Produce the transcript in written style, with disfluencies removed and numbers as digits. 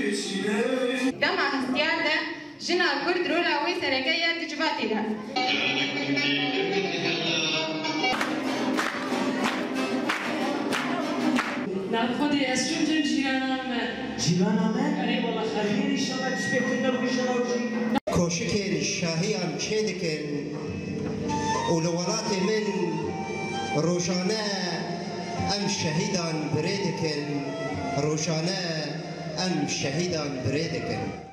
دمع هستيار ده جنا كرد رولا ويسرقية تجباتي ده خودی اسم جن جیرانامه جیرانامه؟ آره والله خیلی شما تشبه نبوی شراوجی كوشكين الشاهيان شيدكن ولولاتي من روشانا أم شهيدان بريدكن روشانا أم شهيدان بريدكن